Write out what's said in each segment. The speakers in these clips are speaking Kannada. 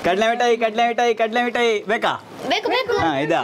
ಕಡಲೆ ಮಿಠಾಯಿ ಕಡಲೆ ಮಿಠಾಯಿ ಕಡಲೆ ಮಿಠಾಯಿ ಬೇಕಾ? ಹಾ ಇದಾ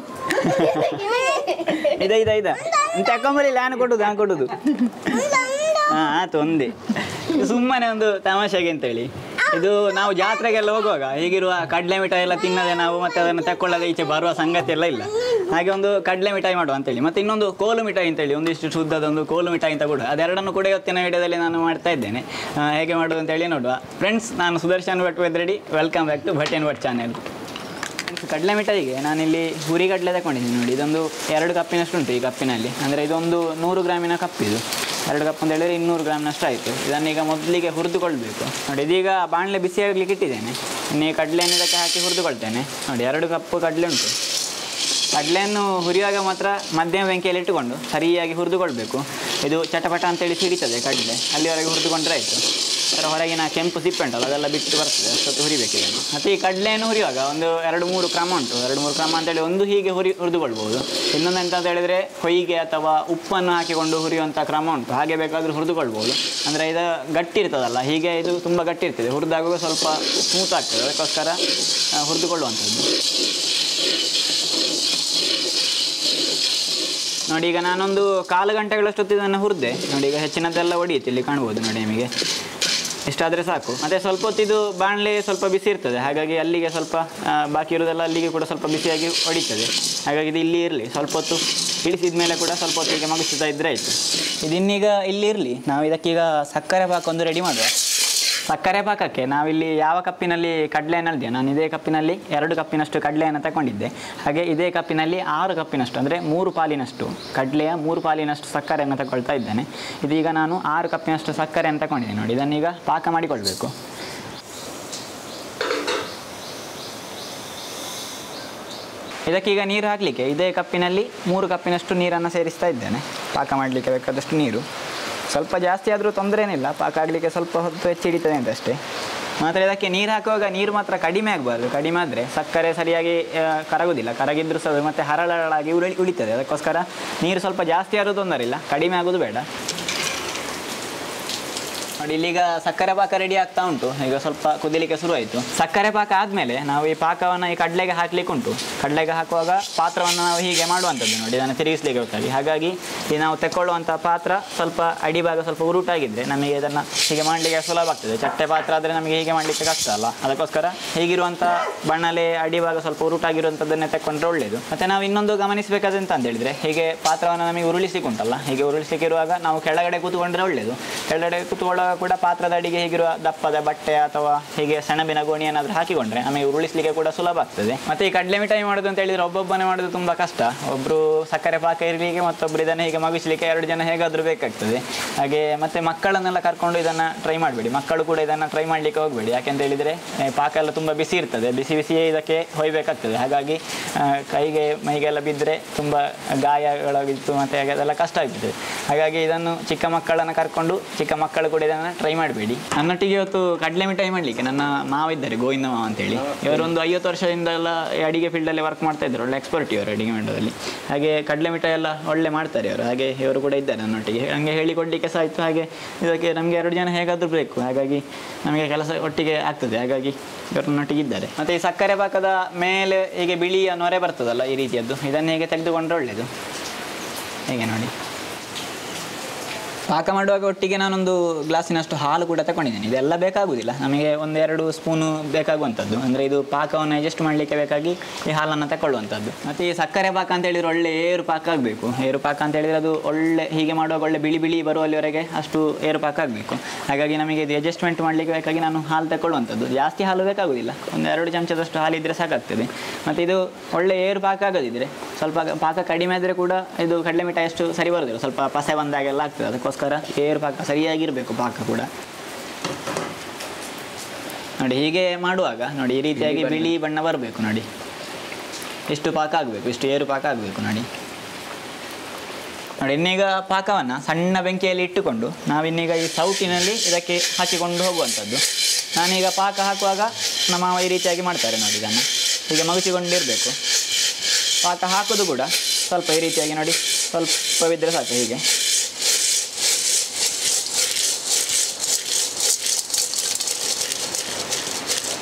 ಇದ ಇದ ಇದ ತಕೊಂಬರಿ ನಾನು ಕೊಡುದು ಹಾ ಆಯ್ತು ಒಂದೇ ಸುಮ್ಮನೆ ಒಂದು ತಮಾಷೆಗೆ ಅಂತೇಳಿ. ಇದು ನಾವು ಜಾತ್ರೆಗೆಲ್ಲ ಹೋಗುವಾಗ ಹೀಗಿರುವ ಕಡಲೆ ಮಿಠಾಯಿ ಎಲ್ಲ ತಿನ್ನದೆ ನಾವು ಮತ್ತೆ ಅದನ್ನು ತಕ್ಕೊಳ್ಳದೆ ಈಚೆ ಬರುವ ಸಂಗತಿ ಎಲ್ಲ ಇಲ್ಲ. ಹಾಗೆ ಒಂದು ಕಡಲೆ ಮಿಠಾಯಿ ಮಾಡುವ ಅಂತೇಳಿ, ಮತ್ತೆ ಇನ್ನೊಂದು ಕೋಲು ಮಿಠಾಯಿ ಅಂತೇಳಿ ಒಂದಿಷ್ಟು ಶುದ್ಧದೊಂದು ಕೋಲು ಮಿಠಾಯಿ ಅಂತ ಕೂಡ, ಅದೆರಡನ್ನು ಕೂಡ ಇವತ್ತಿನ ವಿಡಿಯೋದಲ್ಲಿ ನಾನು ಮಾಡ್ತಾ ಇದ್ದೇನೆ. ಹೇಗೆ ಮಾಡೋದು ಅಂತೇಳಿ ನೋಡುವ. ಫ್ರೆಂಡ್ಸ್, ನಾನು ಸುದರ್ಶನ್ ಭಟ್ ವೆದ್ರೆಡಿ, welcome back to Bhat and Bhat channel. ಕಡಲೆ ಮಿಠಾಯಿಗೆ ನಾನಿಲ್ಲಿ ಹುರಿ ಕಡಲೆ ತಗೊಂಡಿದ್ದೀನಿ ನೋಡಿ. ಇದೊಂದು 2 ಕಪ್ಪಿನಷ್ಟು ಉಂಟು ಈ ಕಪ್ಪಿನಲ್ಲಿ. ಅಂದರೆ ಇದೊಂದು 100 ಗ್ರಾಮಿನ ಕಪ್. ಇದು 2 ಕಪ್ ಅಂತ ಹೇಳಿದರೆ 200 ಗ್ರಾಮ್ನಷ್ಟು ಆಯಿತು. ಇದನ್ನೀಗ ಮೊದಲಿಗೆ ಹುರಿದುಕೊಳ್ಬೇಕು ನೋಡಿ. ಇದೀಗ ಬಾಣಲೆ ಬಿಸಿ ಆಗಲಿಕ್ಕೆ ಇಟ್ಟಿದ್ದೇನೆ. ಇನ್ನೀ ಕಡಲೆಯನ್ನು ಇದಕ್ಕೆ ಹಾಕಿ ಹುರಿದುಕೊಳ್ತೇನೆ ನೋಡಿ. 2 ಕಪ್ ಕಡಲೆ ಉಂಟು. ಕಡಲೆಯನ್ನು ಹುರಿಯುವಾಗ ಮಾತ್ರ ಮಧ್ಯಮ ಬೆಂಕಿಯಲ್ಲಿ ಇಟ್ಟುಕೊಂಡು ಸರಿಯಾಗಿ ಹುರಿದುಕೊಳ್ಬೇಕು. ಇದು ಚಟಪಟ ಅಂತೇಳಿ ಸಿಡಿತದೆ ಕಡಲೆ, ಅಲ್ಲಿವರೆಗೆ ಹುರಿದುಕೊಂಡ್ರೆ ಆಯಿತು. ಅದರ ಹೊರಗಿನ ಕೆಂಪು ಸಿಪ್ಪೆ ಉಂಟಲ್ಲ ಅದೆಲ್ಲ ಬಿಟ್ಟು ಬರ್ತದೆ, ಅಷ್ಟೊತ್ತು ಹುರಿಬೇಕು ಇದನ್ನು. ಮತ್ತು ಈ ಕಡಲೆಯನ್ನು ಹುರಿಯುವಾಗ ಒಂದು 2-3 ಕ್ರಮ ಉಂಟು. 2-3 ಕ್ರಮ ಅಂತೇಳಿ ಒಂದು ಹೀಗೆ ಹುರಿದುಕೊಳ್ಬೋದು. ಇನ್ನೊಂದು ಎಂತ ಅಂತ ಹೇಳಿದರೆ ಹೊಯ್ಗೆ ಅಥವಾ ಉಪ್ಪನ್ನು ಹಾಕಿಕೊಂಡು ಹುರಿಯುವಂಥ ಕ್ರಮ ಉಂಟು. ಹಾಗೆ ಬೇಕಾದರೂ ಹುರಿದುಕೊಳ್ಬೋದು. ಅಂದರೆ ಇದು ಗಟ್ಟಿ ಇರ್ತದಲ್ಲ, ಹೀಗೆ ಇದು ತುಂಬ ಗಟ್ಟಿ ಇರ್ತದೆ. ಹುರಿದಾಗುವಾಗ ಸ್ವಲ್ಪ ಸ್ಮೂತ್ ಆಗ್ತದೆ, ಅದಕ್ಕೋಸ್ಕರ ಹುರಿದುಕೊಳ್ಳುವಂಥದ್ದು ನೋಡಿ. ಈಗ ನಾನೊಂದು 1/4 ಗಂಟೆಗಳಷ್ಟೊತ್ತು ಇದನ್ನು ಹುರಿದೆ ನೋಡಿ. ಈಗ ಹೆಚ್ಚಿನದೆಲ್ಲ ಒಡೆಯುತ್ತೆ, ಇಲ್ಲಿ ಕಾಣ್ಬೋದು ನೋಡಿ ನಿಮಗೆ. ಇಷ್ಟಾದರೆ ಸಾಕು. ಮತ್ತು ಸ್ವಲ್ಪ ಹೊತ್ತಿದು ಬಾಣಲೆ ಸ್ವಲ್ಪ ಬಿಸಿ ಇರ್ತದೆ, ಹಾಗಾಗಿ ಅಲ್ಲಿಗೆ ಸ್ವಲ್ಪ ಬಾಕಿ ಇರೋದೆಲ್ಲ ಅಲ್ಲಿಗೆ ಕೂಡ ಸ್ವಲ್ಪ ಬಿಸಿಯಾಗಿ ಹೊಡಿತದೆ. ಹಾಗಾಗಿ ಇದು ಇಲ್ಲಿ ಇರಲಿ. ಸ್ವಲ್ಪ ಹೊತ್ತು ಇಳಿಸಿದ ಮೇಲೆ ಕೂಡ ಸ್ವಲ್ಪ ಹೊತ್ತಿಗೆ ಮಗಿಸ್ತಾ ಇದ್ದರೆ ಆಯಿತು. ಇದನ್ನೀಗ ಇಲ್ಲಿ ಇರಲಿ. ನಾವು ಇದಕ್ಕೀಗ ಸಕ್ಕರೆ ಪಾಕ ಒಂದು ರೆಡಿ ಮಾಡುವ. ಸಕ್ಕರೆ ಪಾಕಕ್ಕೆ ನಾವಿಲ್ಲಿ ಯಾವ ಕಪ್ಪಿನಲ್ಲಿ ಕಡಲೆಯನ್ನು ಅಳ್ದೆ, ನಾನು ಇದೇ ಕಪ್ಪಿನಲ್ಲಿ 2 ಕಪ್ಪಿನಷ್ಟು ಕಡಲೆಯನ್ನು ತಗೊಂಡಿದ್ದೆ. ಹಾಗೆ ಇದೇ ಕಪ್ಪಿನಲ್ಲಿ 6 ಕಪ್ಪಿನಷ್ಟು ಅಂದರೆ 3 ಪಾಲಿನಷ್ಟು ಕಡಲೆಯ 3 ಪಾಲಿನಷ್ಟು ಸಕ್ಕರೆಯನ್ನು ತಗೊಳ್ತಾ ಇದ್ದೇನೆ. ಇದೀಗ ನಾನು 6 ಕಪ್ಪಿನಷ್ಟು ಸಕ್ಕರೆಯನ್ನು ತಗೊಂಡಿದ್ದೀನಿ ನೋಡಿ. ಇದನ್ನೀಗ ಪಾಕ ಮಾಡಿಕೊಳ್ಬೇಕು. ಇದಕ್ಕೀಗ ನೀರು ಹಾಕಲಿಕ್ಕೆ ಇದೇ ಕಪ್ಪಿನಲ್ಲಿ 3 ಕಪ್ಪಿನಷ್ಟು ನೀರನ್ನು ಸೇರಿಸ್ತಾ ಇದ್ದೇನೆ. ಪಾಕ ಮಾಡಲಿಕ್ಕೆ ಬೇಕಾದಷ್ಟು ನೀರು. ಸ್ವಲ್ಪ ಜಾಸ್ತಿ ಆದರೂ ತೊಂದರೆ ಏನಿಲ್ಲ, ಪಾಕ ಆಗಲಿಕ್ಕೆ ಸ್ವಲ್ಪ ಹೊತ್ತು ಹೆಚ್ಚು ಹಿಡಿತದೆ ಅಂತ ಅಷ್ಟೇ. ಮಾತ್ರ ಇದಕ್ಕೆ ನೀರು ಹಾಕುವಾಗ ನೀರು ಮಾತ್ರ ಕಡಿಮೆ ಆಗಬಾರ್ದು. ಕಡಿಮೆ ಆದರೆ ಸಕ್ಕರೆ ಸರಿಯಾಗಿ ಕರಗೋದಿಲ್ಲ. ಕರಗಿದ್ರೂ ಸಹ ಮತ್ತೆ ಹರಳಾಗಿ ಉಳಿತದೆ. ಅದಕ್ಕೋಸ್ಕರ ನೀರು ಸ್ವಲ್ಪ ಜಾಸ್ತಿ ಆದರೂ ತೊಂದರೆ ಇಲ್ಲ, ಕಡಿಮೆ ಆಗೋದು ಬೇಡ ನೋಡಿ. ಇಲ್ಲಿಗ ಸಕ್ಕರೆ ಪಾಕ ರೆಡಿ ಆಗ್ತಾ ಉಂಟು. ಈಗ ಸ್ವಲ್ಪ ಕುದಿಲಿಕ್ಕೆ ಶುರುವಾಯಿತು. ಸಕ್ಕರೆ ಪಾಕ ಆದಮೇಲೆ ನಾವು ಈ ಪಾಕವನ್ನು ಈ ಕಡಲೆಗೆ ಹಾಕಲಿಕ್ಕೆ ಉಂಟು. ಕಡಲೆಗೆ ಹಾಕುವಾಗ ಪಾತ್ರವನ್ನು ನಾವು ಹೀಗೆ ಮಾಡುವಂಥದ್ದು ನೋಡಿ. ಇದನ್ನು ತಿರುಗಿಸ್ಲಿಕ್ಕೆ ಗೊತ್ತಾಗಿ. ಹಾಗಾಗಿ ಈ ನಾವು ತೆಕ್ಕೊಳ್ಳುವಂಥ ಪಾತ್ರ ಸ್ವಲ್ಪ ಅಡಿಭಾಗ ಸ್ವಲ್ಪ ಉರುಟಾಗಿದ್ದರೆ ನಮಗೆ ಇದನ್ನು ಹೀಗೆ ಮಾಡಲಿಕ್ಕೆ ಸುಲಭ ಆಗ್ತದೆ. ಚಟ್ಟೆ ಪಾತ್ರ ಆದರೆ ನಮಗೆ ಹೀಗೆ ಮಾಡಲಿಕ್ಕೆ ಕಷ್ಟ ಅಲ್ಲ. ಅದಕ್ಕೋಸ್ಕರ ಹೀಗಿರುವಂಥ ಬಣ್ಣಲೆ ಅಡಿಭಾಗ ಸ್ವಲ್ಪ ಉರುಟಾಗಿರುವಂಥದ್ದನ್ನೇ ತೆಕ್ಕೊಂಡ್ರೆ ಒಳ್ಳೆಯದು. ಮತ್ತು ನಾವು ಇನ್ನೊಂದು ಗಮನಿಸಬೇಕಾದಂತ ಅಂತ ಹೇಳಿದರೆ, ಹೀಗೆ ಪಾತ್ರವನ್ನು ನಮಗೆ ಉರುಳಿಸ್ಲಿಕ್ಕೆ ಉಂಟಲ್ಲ, ಹೀಗೆ ಉರುಳಿಸ್ಲಿಕ್ಕೆ ಇರುವಾಗ ನಾವು ಕೆಳಗಡೆ ಕೂತ್ಕೊಂಡ್ರೆ ಒಳ್ಳೆಯದು. ಕೆಳಗಡೆ ಕೂತ್ಕೊಳ್ಳೋ ಕೂಡ ಪಾತ್ರದ ಅಡಿಗೆ ಹೀಗಿರುವ ದಪ್ಪದ ಬಟ್ಟೆ ಅಥವಾ ಹೀಗೆ ಸೆಣಬಿನ ಗೋಣಿ ಏನಾದರೂ ಹಾಕಿಕೊಂಡ್ರೆ ನಮಗೆ ಉರುಳಿಸ್ಲಿಕ್ಕೆ ಕೂಡ ಸುಲಭ ಆಗ್ತದೆ. ಮತ್ತು ಈ ಕಡಲೆ ಮಿಠಾಯಿ ಮಾಡೋದು ಅಂತ ಹೇಳಿದರೆ ಒಬ್ಬೊಬ್ಬನೇ ಮಾಡೋದು ತುಂಬ ಕಷ್ಟ. ಒಬ್ಬರು ಸಕ್ಕರೆ ಪಾಕ ಇರಲಿಕ್ಕೆ ಮತ್ತೊಬ್ಬರು ಇದನ್ನು ಹೀಗೆ ಮಗಿಸ್ಲಿಕ್ಕೆ 2 ಜನ ಹೇಗಾದರೂ ಬೇಕಾಗ್ತದೆ. ಹಾಗೆ ಮತ್ತು ಮಕ್ಕಳನ್ನೆಲ್ಲ ಕರ್ಕೊಂಡು ಇದನ್ನು ಟ್ರೈ ಮಾಡಬೇಡಿ. ಮಕ್ಕಳು ಕೂಡ ಇದನ್ನು ಟ್ರೈ ಮಾಡಲಿಕ್ಕೆ ಹೋಗಬೇಡಿ. ಯಾಕೆಂತ ಹೇಳಿದರೆ ಪಾಕ ಎಲ್ಲ ತುಂಬ ಬಿಸಿ ಇರ್ತದೆ, ಬಿಸಿ ಬಿಸಿಯೇ ಇದಕ್ಕೆ ಹೊಯ್ಬೇಕಾಗ್ತದೆ. ಹಾಗಾಗಿ ಕೈಗೆ ಮೈಗೆಲ್ಲ ಬಿದ್ದರೆ ತುಂಬ ಗಾಯಗಳಾಗಿತ್ತು ಮತ್ತು ಅದೆಲ್ಲ ಕಷ್ಟ ಆಗ್ತದೆ. ಹಾಗಾಗಿ ಇದನ್ನು ಚಿಕ್ಕ ಮಕ್ಕಳನ್ನು ಕರ್ಕೊಂಡು ಚಿಕ್ಕ ಮಕ್ಕಳು ಕೂಡ ಇದನ್ನು ಟ್ರೈ ಮಾಡಬೇಡಿ. ನನ್ನೊಟ್ಟಿಗೆ ಇವತ್ತು ಕಡಲೆ ಮಿಠಾಯಿ ಮಾಡಲಿಕ್ಕೆ ನನ್ನ ಮಾವ ಇದ್ದಾರೆ, ಗೋವಿಂದ ಮಾವ ಅಂತೇಳಿ. ಇವರೊಂದು 50 ವರ್ಷದಿಂದೆಲ್ಲ ಅಡಿಗೆ ಫೀಲ್ಡಲ್ಲಿ ವರ್ಕ್ ಮಾಡ್ತಾ ಇದ್ದಾರೆ. ಒಳ್ಳೆ ಎಕ್ಸ್ಪರ್ಟ್ ಇವರು ಅಡಿಗೆ ಮಾಡೋದಲ್ಲಿ. ಹಾಗೆ ಕಡಲೆ ಮಿಠಾಯಿ ಎಲ್ಲ ಒಳ್ಳೆ ಮಾಡ್ತಾರೆ ಇವರು. ಹಾಗೆ ಇವರು ಕೂಡ ಇದ್ದಾರೆ ನನ್ನೊಟ್ಟಿಗೆ. ಹಂಗೆ ಹೇಳಿಕೊಡ್ಲಿಕ್ಕೆ ಸಹ ಆಯಿತು. ಹಾಗೆ ಇದಕ್ಕೆ ನಮಗೆ 2 ಜನ ಹೇಗಾದರೂ ಬೇಕು. ಹಾಗಾಗಿ ನಮಗೆ ಕೆಲಸ ಒಟ್ಟಿಗೆ ಆಗ್ತದೆ. ಹಾಗಾಗಿ ಇವರು ನನ್ನೊಟ್ಟಿಗೆ ಇದ್ದಾರೆ. ಮತ್ತು ಈ ಸಕ್ಕರೆ ಪಾಕದ ಮೇಲೆ ಹೀಗೆ ಬಿಳಿಯ ನೊರೆ ಬರ್ತದಲ್ಲ, ಈ ರೀತಿಯದ್ದು, ಇದನ್ನು ಹೇಗೆ ತೆಗೆದುಕೊಂಡ್ರೆ ಒಳ್ಳೆಯದು. ಹೇಗೆ ನೋಡಿ. ಪಾಕ ಮಾಡುವಾಗ ಒಟ್ಟಿಗೆ ನಾನೊಂದು ಗ್ಲಾಸಿನಷ್ಟು ಹಾಲು ಕೂಡ ತಗೊಂಡಿದ್ದೇನೆ. ಇದೆಲ್ಲ ಬೇಕಾಗುವುದಿಲ್ಲ, ನಮಗೆ 1-2 ಸ್ಪೂನು ಬೇಕಾಗುವಂಥದ್ದು. ಅಂದರೆ ಇದು ಪಾಕವನ್ನು ಅಡ್ಜಸ್ಟ್ ಮಾಡಲಿಕ್ಕೆ ಬೇಕಾಗಿ ಈ ಹಾಲನ್ನು ತಗೊಳ್ಳುವಂಥದ್ದು. ಮತ್ತು ಈ ಸಕ್ಕರೆ ಪಾಕ ಅಂತ ಹೇಳಿದರೆ ಒಳ್ಳೆ ಏರು ಪಾಕ ಆಗಬೇಕು. ಏರು ಪಾಕ ಅಂತ ಹೇಳಿದರೆ ಅದು ಒಳ್ಳೆ ಹೀಗೆ ಮಾಡುವಾಗ ಒಳ್ಳೆ ಬಿಳಿ ಬಿಳಿ ಬರುವಲ್ಲಿವರೆಗೆ ಅಷ್ಟು ಏರು ಪಾಕ ಆಗಬೇಕು. ಹಾಗಾಗಿ ನಮಗೆ ಇದು ಅಡ್ಜಸ್ಟ್ಮೆಂಟ್ ಮಾಡಲಿಕ್ಕೆ ಬೇಕಾಗಿ ನಾನು ಹಾಲು ತಗೊಳ್ಳುವಂಥದ್ದು. ಜಾಸ್ತಿ ಹಾಲು ಬೇಕಾಗುವುದಿಲ್ಲ, 1-2 ಚಮಚದಷ್ಟು ಹಾಲಿದ್ದರೆ ಸಾಕಾಗ್ತದೆ. ಮತ್ತು ಇದು ಒಳ್ಳೆ ಏರು ಪಾಕ ಆಗೋದಿದ್ದರೆ, ಸ್ವಲ್ಪ ಪಾಕ ಕಡಿಮೆ ಆದರೆ ಕೂಡ ಇದು ಕಡಲೆ ಮಿಠಾಯಿ ಅಷ್ಟು ಸರಿ ಬರೋದಿಲ್ಲ, ಸ್ವಲ್ಪ ಪಸೆ ಬಂದಾಗೆಲ್ಲ ಆಗ್ತದೆ. ಅದಕ್ಕೋಸ್ಕರ ಏರು ಪಾಕ ಸರಿಯಾಗಿರಬೇಕು. ಪಾಕ ಕೂಡ ನೋಡಿ ಹೀಗೆ ಮಾಡುವಾಗ ನೋಡಿ ಈ ರೀತಿಯಾಗಿ ಬಿಳಿ ಬಣ್ಣ ಬರಬೇಕು ನೋಡಿ. ಇಷ್ಟು ಪಾಕ ಆಗಬೇಕು, ಇಷ್ಟು ಏರು ಪಾಕ ಆಗಬೇಕು ನೋಡಿ. ನೋಡಿ ಇನ್ನೀಗ ಪಾಕವನ್ನು ಸಣ್ಣ ಬೆಂಕಿಯಲ್ಲಿ ಇಟ್ಟುಕೊಂಡು ನಾವಿನ್ನೀಗ ಈ ಸೌಟಿನಲ್ಲಿ ಇದಕ್ಕೆ ಹಾಕಿಕೊಂಡು ಹೋಗುವಂಥದ್ದು. ನಾನೀಗ ಪಾಕ ಹಾಕುವಾಗ ನಮ್ಮ ಈ ರೀತಿಯಾಗಿ ಮಾಡ್ತಾರೆ ನೋಡಿ. ಇದನ್ನು ಹೀಗೆ ಮಗುಚಿಕೊಂಡಿರಬೇಕು. ಪಾಕ ಹಾಕೋದು ಕೂಡ ಸ್ವಲ್ಪ ಈ ರೀತಿಯಾಗಿ ನೋಡಿ, ಸ್ವಲ್ಪವಿದ್ದರೆ ಸಾಕು. ಹೀಗೆ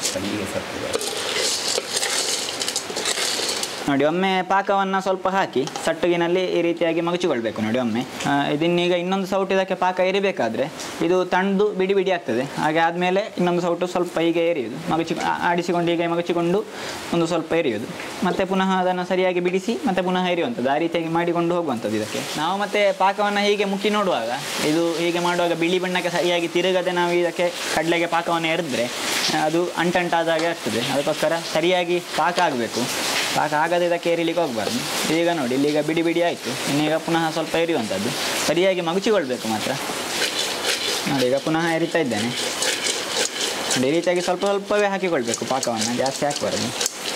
ನೋಡಿ ಒಮ್ಮೆ ಪಾಕವನ್ನು ಸ್ವಲ್ಪ ಹಾಕಿ ಸಟ್ಟಗಿನಲ್ಲಿ ಈ ರೀತಿಯಾಗಿ ಮಗಚಿಕೊಳ್ಬೇಕು ನೋಡಿ ಒಮ್ಮೆ. ಇದನ್ನೀಗ ಇನ್ನೊಂದು ಸೌಟು ಇದಕ್ಕೆ ಪಾಕ ಎರಿಬೇಕಾದ್ರೆ ಇದು ತಣ್ಣದು ಬಿಡಿ ಬಿಡಿ ಆಗ್ತದೆ. ಹಾಗೆ ಆದಮೇಲೆ ಇನ್ನೊಂದು ಸೌಟು ಸ್ವಲ್ಪ ಹೀಗೆ ಎರಿಯೋದು, ಆಡಿಸಿಕೊಂಡು ಹೀಗೆ ಮಗಚಿಕೊಂಡು ಒಂದು ಸ್ವಲ್ಪ ಎರಿಯೋದು, ಮತ್ತು ಪುನಃ ಅದನ್ನು ಸರಿಯಾಗಿ ಬಿಡಿಸಿ ಮತ್ತು ಪುನಃ ಎರಿಯುವಂಥದ್ದು. ಆ ರೀತಿಯಾಗಿ ಮಾಡಿಕೊಂಡು ಹೋಗುವಂಥದ್ದು ಇದಕ್ಕೆ. ನಾವು ಮತ್ತೆ ಪಾಕವನ್ನು ಹೀಗೆ ಮುಟ್ಟಿ ನೋಡುವಾಗ ಇದು ಹೀಗೆ ಮಾಡುವಾಗ ಬಿಳಿ ಬಣ್ಣಕ್ಕೆ ಸರಿಯಾಗಿ ತಿರುಗದೆ ನಾವು ಇದಕ್ಕೆ ಕಡಲೆಗೆ ಪಾಕವನ್ನು ಎರೆದ್ರೆ ಅದು ಅಂಟಂಟಾದಾಗೆ ಆಗ್ತದೆ. ಅದಕ್ಕೋಸ್ಕರ ಸರಿಯಾಗಿ ಪಾಕ ಆಗಬೇಕು. ಪಾಕ ಆಗದೆ ಇದಕ್ಕೆ ಎರಿಲಿಕ್ಕೆ ಹೋಗಬಾರ್ದು. ಈಗ ನೋಡಿ ಇಲ್ಲಿಗ ಬಿಡಿ ಬಿಡಿ ಆಯಿತು. ಇನ್ನೀಗ ಪುನಃ ಸ್ವಲ್ಪ ಎರಿಯುವಂಥದ್ದು, ಸರಿಯಾಗಿ ಮಗುಚಿಕೊಳ್ಬೇಕು ಮಾತ್ರ. ನೋಡಿ ಈಗ ಪುನಃ ಎರಿತಾ ಇದ್ದೇನೆ ನೋಡಿ. ಈ ರೀತಿಯಾಗಿ ಸ್ವಲ್ಪ ಸ್ವಲ್ಪವೇ ಹಾಕಿಕೊಳ್ಬೇಕು ಪಾಕವನ್ನು, ಜಾಸ್ತಿ ಹಾಕಬಾರ್ದು.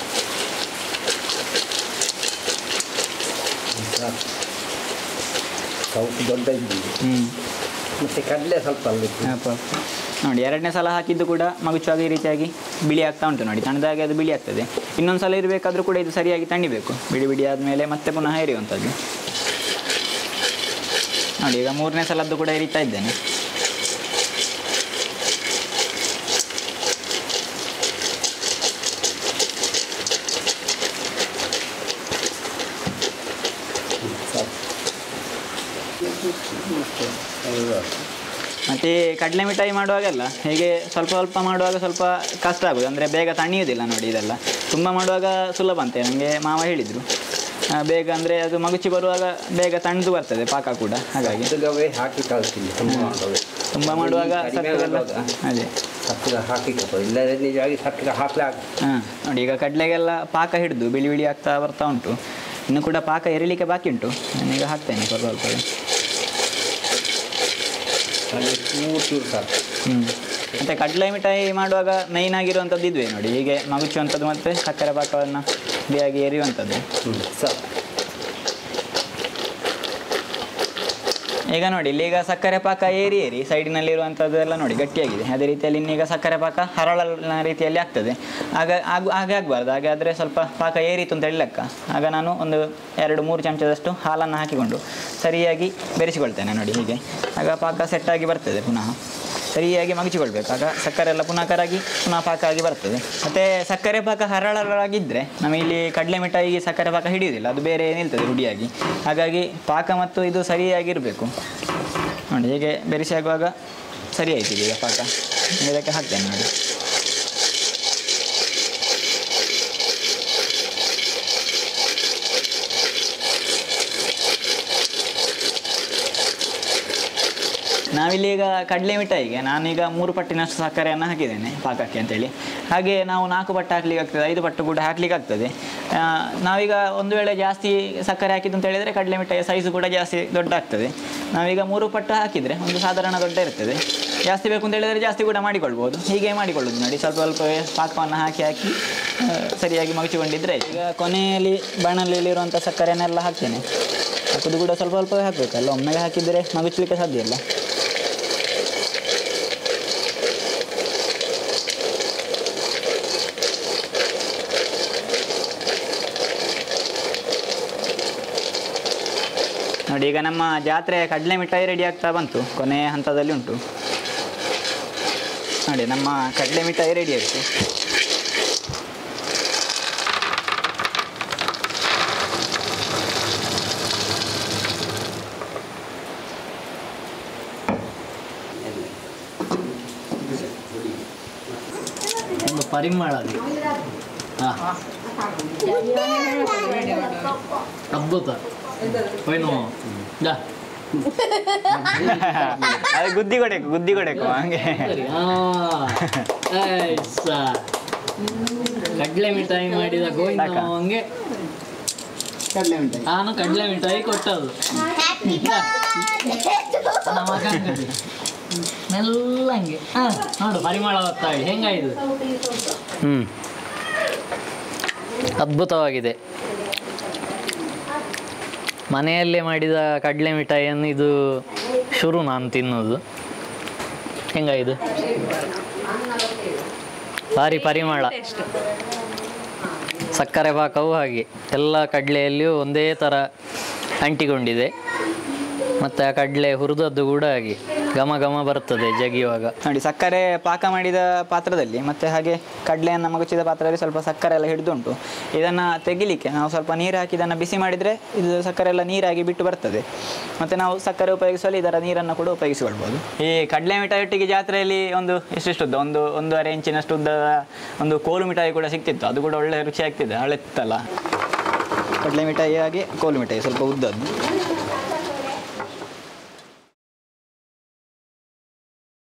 ದೊಡ್ಡ ಮತ್ತು ಕಡಲೆ ಸ್ವಲ್ಪ ನೋಡಿ ಎರಡನೇ ಸಲ ಹಾಕಿದ್ದು ಕೂಡ ಮಗುಚುವಾಗ ಈ ರೀತಿಯಾಗಿ ಬಿಳಿ ಆಗ್ತಾ ಉಂಟು ನೋಡಿ. ತಣ್ಣದಾಗಿ ಅದು ಬಿಳಿ ಆಗ್ತದೆ. ಇನ್ನೊಂದು ಸಲ ಇರಬೇಕಾದ್ರೂ ಕೂಡ ಇದು ಸರಿಯಾಗಿ ತಣಿಬೇಕು. ಬಿಡಿ ಬಿಡಿ ಆದಮೇಲೆ ಮತ್ತೆ ಪುನಃ ಎರಿಯುವಂಥದ್ದು ನೋಡಿ. ಈಗ ಮೂರನೇ ಸಲದ್ದು ಕೂಡ ಎರಿತಾ ಇದ್ದೇನೆ. ಮತ್ತು ಕಡಲೆ ಮಿಠಾಯಿ ಮಾಡುವಾಗೆಲ್ಲ ಹೀಗೆ ಸ್ವಲ್ಪ ಸ್ವಲ್ಪ ಮಾಡುವಾಗ ಸ್ವಲ್ಪ ಕಷ್ಟ ಆಗೋದು, ಅಂದರೆ ಬೇಗ ತಣಿಯೋದಿಲ್ಲ ನೋಡಿ. ಇದೆಲ್ಲ ತುಂಬ ಮಾಡುವಾಗ ಸುಲಭ ಅಂತೆ ನನಗೆ ಮಾವ ಹೇಳಿದರು. ಬೇಗ ಅಂದರೆ ಅದು ಮಗುಚಿ ಬರುವಾಗ ಬೇಗ ತಣ್ಣದು ಬರ್ತದೆ ಪಾಕ ಕೂಡ. ಹಾಗಾಗಿ ಹಾಕಿ ಕಳಿಸ್ತೀನಿ ತುಂಬ ಮಾಡುವಾಗ ಅದೇ ಹಾಂ ನೋಡಿ. ಈಗ ಕಡಲೆಗೆಲ್ಲ ಪಾಕ ಹಿಡಿದು ಬಿಳಿ ಬಿಳಿ ಆಗ್ತಾ ಬರ್ತಾ ಉಂಟು. ಇನ್ನು ಕೂಡ ಪಾಕ ಎರಿಲಿಕ್ಕೆ ಬಾಕಿ ಉಂಟು. ನಾನೀಗ ಹಾಕ್ತೇನೆ ಸ್ವಲ್ಪ ಸ್ವಲ್ಪ. ಮತ್ತು ಕಡಲೆ ಮಿಠಾಯಿ ಮಾಡುವಾಗ ಮೈನ್ ಆಗಿರುವಂಥದ್ದು ಇದುವೇ ನೋಡಿ. ಹೀಗೆ ಮಗುಚುವಂಥದ್ದು ಮತ್ತು ಸಕ್ಕರೆ ಪಾಕವನ್ನು ಬಿಡಿಯಾಗಿ ಎರಿಯುವಂಥದ್ದು. ಈಗ ನೋಡಿ ಇಲ್ಲೀಗ ಸಕ್ಕರೆ ಪಾಕ ಏರಿ ಸೈಡಿನಲ್ಲಿರುವಂಥದ್ದೆಲ್ಲ ನೋಡಿ ಗಟ್ಟಿಯಾಗಿದೆ. ಅದೇ ರೀತಿಯಲ್ಲಿ ಇನ್ನೀಗ ಸಕ್ಕರೆ ಪಾಕ ಹರಳನ ರೀತಿಯಲ್ಲಿ ಆಗ್ತದೆ. ಹಾಗೆ ಆಗಬಾರ್ದು. ಹಾಗೆ ಆದರೆ ಸ್ವಲ್ಪ ಪಾಕ ಏರಿತು ಅಂತ ಹೇಳಿ ಲೆಕ್ಕ. ಆಗ ನಾನು ಒಂದು 2-3 ಚಮಚದಷ್ಟು ಹಾಲನ್ನು ಹಾಕಿಕೊಂಡು ಸರಿಯಾಗಿ ಬೆರೆಸಿಕೊಳ್ತೇನೆ ನೋಡಿ ಹೀಗೆ. ಆಗ ಪಾಕ ಸೆಟ್ಟಾಗಿ ಬರ್ತದೆ. ಪುನಃ ಸರಿಯಾಗಿ ಮಗಚಿಕೊಳ್ಬೇಕು. ಆಗ ಸಕ್ಕರೆ ಎಲ್ಲ ಪುನಃ ಕರಗಿ ಪುನಃ ಪಾಕ ಆಗಿ ಬರ್ತದೆ. ಮತ್ತು ಸಕ್ಕರೆ ಪಾಕ ಹರಳಾಗಿದ್ದರೆ ನಮಗಿಲ್ಲಿ ಕಡಲೆ ಮಿಠಾಯಿಗೆ ಸಕ್ಕರೆ ಪಾಕ ಹಿಡಿಯೋದಿಲ್ಲ, ಅದು ಬೇರೆ ನಿಲ್ತದೆ ರೂಢಿಯಾಗಿ. ಹಾಗಾಗಿ ಪಾಕ ಮತ್ತು ಇದು ಸರಿಯಾಗಿರಬೇಕು ನೋಡಿ. ಹೀಗೆ ಬೆರೆಸಿ ಆಗುವಾಗ ಸರಿ ಆಯ್ತು ಈಗ ಪಾಕ. ಇದಕ್ಕೆ ಹಾಕ್ತೇನೆ ನೋಡಿ. ನಾವಿಲ್ಲಿ ಈಗ ಕಡಲೆ ಮಿಠಾಯಿಗೆ ನಾನೀಗ 3 ಪಟ್ಟಿನಷ್ಟು ಸಕ್ಕರೆಯನ್ನು ಹಾಕಿದ್ದೇನೆ ಪಾಕಕ್ಕೆ ಅಂತೇಳಿ. ಹಾಗೆ ನಾವು 4 ಪಟ್ಟು ಹಾಕ್ಲಿಕ್ಕೆ ಆಗ್ತದೆ, 5 ಪಟ್ಟು ಕೂಡ ಹಾಕ್ಲಿಕ್ಕೆ ಆಗ್ತದೆ. ನಾವೀಗ ಒಂದು ವೇಳೆ ಜಾಸ್ತಿ ಸಕ್ಕರೆ ಹಾಕಿದ್ದು ಅಂತ ಹೇಳಿದರೆ ಕಡಲೆ ಮಿಠಾಯಿಯ ಸೈಜು ಕೂಡ ಜಾಸ್ತಿ ದೊಡ್ಡ ಆಗ್ತದೆ. ನಾವೀಗ 3 ಪಟ್ಟು ಹಾಕಿದರೆ ಒಂದು ಸಾಧಾರಣ ದೊಡ್ಡ ಇರ್ತದೆ. ಜಾಸ್ತಿ ಬೇಕು ಅಂತ ಹೇಳಿದರೆ ಜಾಸ್ತಿ ಕೂಡ ಮಾಡಿಕೊಳ್ಬೋದು. ಹೀಗೆ ಮಾಡಿಕೊಳ್ಳೋದು ನೋಡಿ. ಸ್ವಲ್ಪ ಸ್ವಲ್ಪವೇ ಪಾಕವನ್ನು ಹಾಕಿ ಸರಿಯಾಗಿ ಮಗಚಿಕೊಂಡಿದ್ದರೆ ಈಗ ಕೊನೆಯಲ್ಲಿ ಬಾಣಲೆಯಲ್ಲಿರುವಂಥ ಸಕ್ಕರೆನೆಲ್ಲ ಹಾಕ್ತೇನೆ. ಹಾಕೋದು ಕೂಡ ಸ್ವಲ್ಪ ಸ್ವಲ್ಪವೇ ಹಾಕಬೇಕಲ್ಲ, ಒಮ್ಮೆಗೆ ಹಾಕಿದರೆ ಮಗುಚಲಿಕ್ಕೆ ಸಾಧ್ಯ ಇಲ್ಲ. ನೋಡಿ ಈಗ ನಮ್ಮ ಜಾತ್ರೆ ಕಡಲೆ ಮಿಠಾಯಿ ರೆಡಿ ಆಗ್ತಾ ಬಂತು. ಕೊನೆಯ ಹಂತದಲ್ಲಿ ಉಂಟು ನೋಡಿ. ನಮ್ಮ ಕಡಲೆ ಮಿಠಾಯಿ ರೆಡಿ ಆಯಿತು. ಒಂದು ಪರಿಮಳ ಅದ್ಭುತ. ಅದು ಗುದ್ದಿ ಕೊಡಬೇಕು ಹಂಗೆ. ಕಡಲೆ ಮಿಠಾಯಿ ಮಾಡಿದ ಗೋವಿಂದಗೆ ನಾನು ಕಡಲೆ ಮಿಠಾಯಿ ಕೊಟ್ಟದು. ಮೆಲ್ಲಂಗೆ ನೋಡು ಪರಿಮಳ ಗೊತ್ತಾಗಿ ಹೆಂಗಾಯ್ತು. ಅದ್ಭುತವಾಗಿದೆ. ಮನೆಯಲ್ಲೇ ಮಾಡಿದ ಕಡಲೆ ಮಿಠಾಯಿಯನ್ನು ಇದು ಶುರು ನಾನು ತಿನ್ನೋದು. ಹೆಂಗಾಯಿತು? ಭಾರಿ ಪರಿಮಳ. ಸಕ್ಕರೆ ಪಾಕವು ಹಾಗೆ ಎಲ್ಲ ಕಡಲೆಯಲ್ಲಿಯೂ ಒಂದೇ ಥರ ಅಂಟಿಕೊಂಡಿದೆ. ಮತ್ತು ಆ ಕಡಲೆ ಹುರಿದದ್ದು ಕೂಡ ಹಾಗೆ ಘಮ ಘಮ ಬರ್ತದೆ ಜಗಿಯುವಾಗ. ನೋಡಿ, ಸಕ್ಕರೆ ಪಾಕ ಮಾಡಿದ ಪಾತ್ರದಲ್ಲಿ ಮತ್ತು ಹಾಗೆ ಕಡಲೆಯನ್ನು ಮಗುಚಿದ ಪಾತ್ರದಲ್ಲಿ ಸ್ವಲ್ಪ ಸಕ್ಕರೆ ಎಲ್ಲ ಹಿಡಿದುಂಟು. ಇದನ್ನು ತೆಗಿಲಿಕ್ಕೆ ನಾವು ಸ್ವಲ್ಪ ನೀರು ಹಾಕಿ ಇದನ್ನು ಬಿಸಿ ಮಾಡಿದರೆ ಇದು ಸಕ್ಕರೆ ಎಲ್ಲ ನೀರಾಗಿ ಬಿಟ್ಟು ಬರ್ತದೆ. ಮತ್ತು ನಾವು ಸಕ್ಕರೆ ಉಪಯೋಗಿಸಲು ಇದರ ನೀರನ್ನು ಕೂಡ ಉಪಯೋಗಿಸಿಕೊಳ್ಬೋದು. ಈ ಕಡಲೆ ಮಿಠಾಯಿಯೊಟ್ಟಿಗೆ ಜಾತ್ರೆಯಲ್ಲಿ ಎಷ್ಟೆಷ್ಟು ಉದ್ದ, 1.5 ಇಂಚಿನಷ್ಟು ಉದ್ದ ಒಂದು ಕೋಲು ಮಿಠಾಯಿ ಕೂಡ ಸಿಗ್ತಿತ್ತು. ಅದು ಕೂಡ ಒಳ್ಳೆ ರುಚಿ ಆಗ್ತಿದೆ, ಹಳೆತ್ತಲ್ಲ. ಕಡಲೆ ಮಿಠಾಯಿ ಹಾಗೆ ಕೋಲು ಮಿಠಾಯಿ ಸ್ವಲ್ಪ ಉದ್ದದ್ದು.